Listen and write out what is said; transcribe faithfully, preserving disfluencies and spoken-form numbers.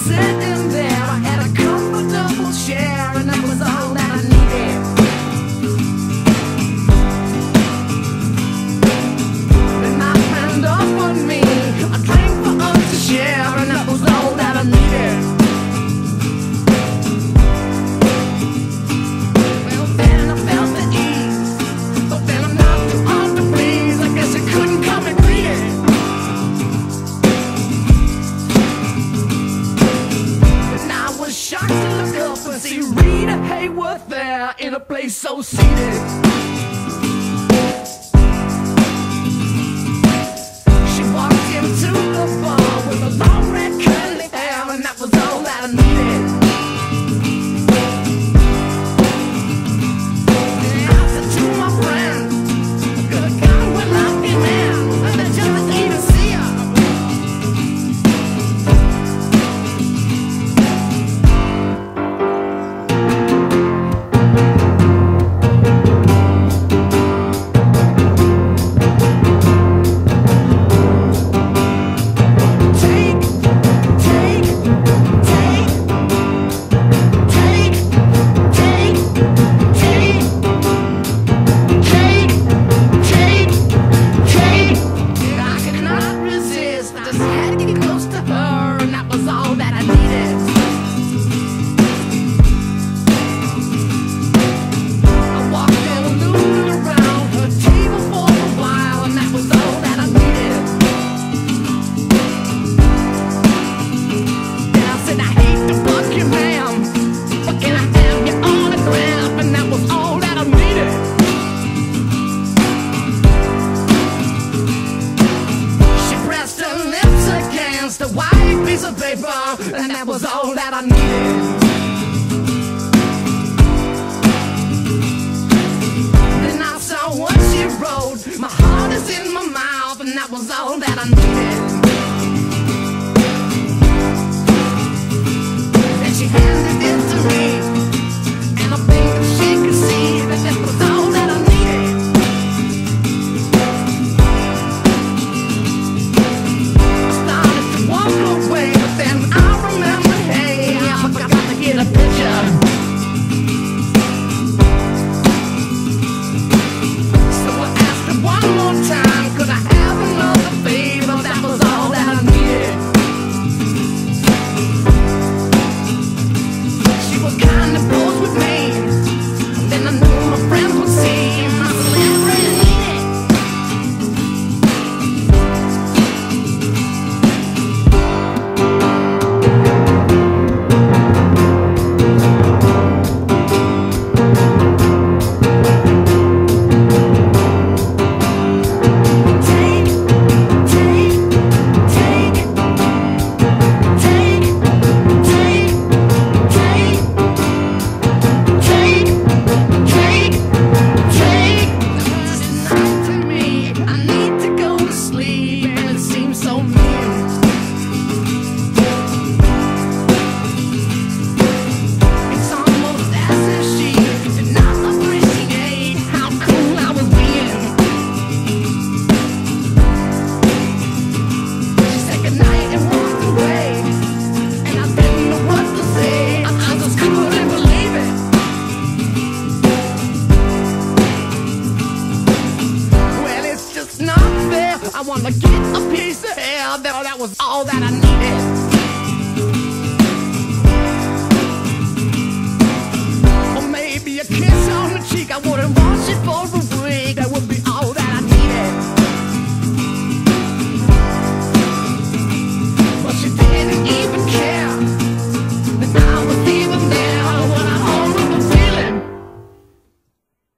sitting there. I had a comfortable chair, and that was all that I needed. Then my friend offered me a drink for us to share, and that was all that I needed. Well, then I felt the ease, but then I'm not too hard to please. I guess it couldn't come and greet it. And I was shocked to look up and see Rita Hayworth there in a place so seated. She walked into the bar with a long red curly hair, and that was all that I needed. I said to my friend, I could have gone with lucky man, and I just even see her. Take, take, take, take, take, take, take, take, take. I could not resist. I just had to get close to her, and that was all that I needed. I walked and looted around her table for a while, and that was all that I needed. Then I said, I hate to fuck you, ma'am, but can I have your autograph? And that was all that I needed. She pressed her lips against a white piece of paper, and that was all that I needed. Then I saw what she wrote, my heart is in my mouth, and that was all that I needed. Then she handed it to me, and I think that she could see that that was all that I needed. I started to walk away, but then I remembered, hey, I forgot to get a picture. So I asked her one more time, could I have another favor? That was all that I needed. She was kind to pose with me, then I knew my friends would see my celebrity. Take, take, take, take, take, take, take, take, take. It's night to me. I need to go to sleep, and it seems so mean. It's almost as if she did not appreciate how cool I was being. She said goodnight and walked away, and I didn't know what to say. I, I just couldn't believe it. Well, it's just not fair. I wanna get a piece of hair. That, that was all that I needed. Or maybe a kiss on the cheek. I wouldn't